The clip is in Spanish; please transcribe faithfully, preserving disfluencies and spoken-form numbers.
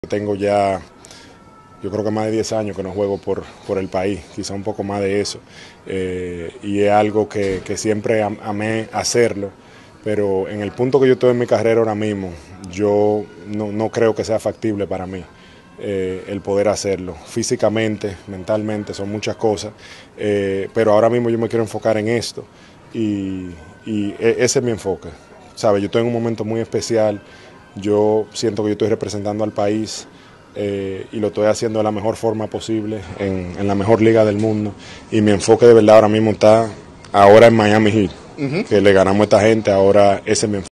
Tengo ya, yo creo que más de diez años que no juego por, por el país, quizá un poco más de eso, eh, y es algo que, que siempre am, amé hacerlo, pero en el punto que yo estoy en mi carrera ahora mismo, yo no, no creo que sea factible para mí eh, el poder hacerlo. Físicamente, mentalmente, son muchas cosas, eh, pero ahora mismo yo me quiero enfocar en esto y, y ese es mi enfoque. ¿Sabe? Yo estoy en un momento muy especial. Yo siento que yo estoy representando al país eh, y lo estoy haciendo de la mejor forma posible, en, en la mejor liga del mundo. Y mi enfoque de verdad ahora mismo está ahora en Miami Heat, uh-huh. que le ganamos a esta gente, ahora ese es mi enfoque.